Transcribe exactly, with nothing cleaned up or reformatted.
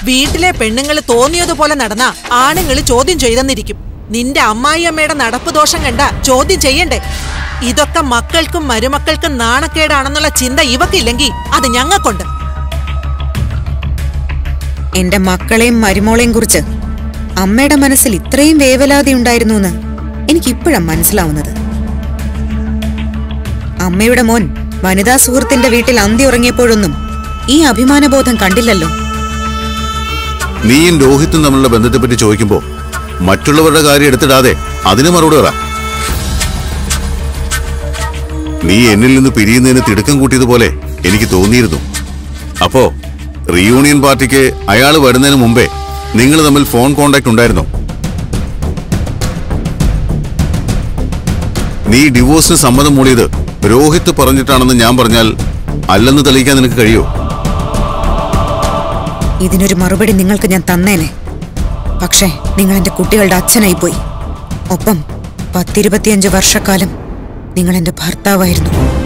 വീട്ടിലെ പെണ്ണുങ്ങൾ തോന്നിയതുപോലെ നടന്ന ആണുങ്ങൾ ചോദ്യം ചെയ്തെന്നിരിക്കും. നിന്റെ അമ്മായിയമ്മയുടെ നടപ്പ് ദോഷം കണ്ട ചോദ്യം ചെയ്യണ്ടേ? ഇതൊക്കെ മക്കൾക്കും മരുമക്കൾക്കും നാണക്കേടാണെന്നുള്ള ചിന്ത ഇവക്കില്ലെങ്കിൽ അത് ഞങ്ങൾക്കുണ്ട്. എന്റെ മക്കളെയും മരുമോളെയും കുറിച്ച് അമ്മയുടെ മനസ്സിൽ ഇത്രയും വേവലാതി ഉണ്ടായിരുന്നു എന്ന് എനിക്കിപ്പോഴാണ് മനസ്സിലാവുന്നത്. അമ്മയുടെ മോൻ വനിതാ സുഹൃത്തിന്റെ വീട്ടിൽ അന്തി ഉറങ്ങിയപ്പോഴൊന്നും ഈ അഭിമാനബോധം കണ്ടില്ലല്ലോ. നീയും രോഹിത്തും തമ്മിലുള്ള ബന്ധത്തെപ്പറ്റി ചോദിക്കുമ്പോ മറ്റുള്ളവരുടെ കാര്യം എടുത്തിടാതെ അതിന് മറുപടി പറ. നീ എന്നിൽ നിന്ന് പിരിയുന്നതിന് തിടുക്കം കൂട്ടിയതുപോലെ എനിക്ക് തോന്നിയിരുന്നു. അപ്പോ റീയൂണിയൻ പാർട്ടിക്ക് അയാൾ വരുന്നതിന് മുമ്പേ നിങ്ങൾ തമ്മിൽ ഫോൺ കോണ്ടാക്ട് ഉണ്ടായിരുന്നോ? നീ ഡിവോഴ്സിന് സമ്മതം മൂടിയത് രോഹിത്ത് പറഞ്ഞിട്ടാണെന്ന് ഞാൻ പറഞ്ഞാൽ അല്ലെന്ന് തെളിയിക്കാൻ നിനക്ക് കഴിയോ? ഇതിനൊരു മറുപടി നിങ്ങൾക്ക് ഞാൻ തന്നേനെ. പക്ഷേ നിങ്ങൾ എന്റെ കുട്ടികളുടെ അച്ഛനായി പോയി. ഒപ്പം പത്തിരുപത്തിയഞ്ച് വർഷക്കാലം നിങ്ങൾ എന്റെ ഭർത്താവായിരുന്നു.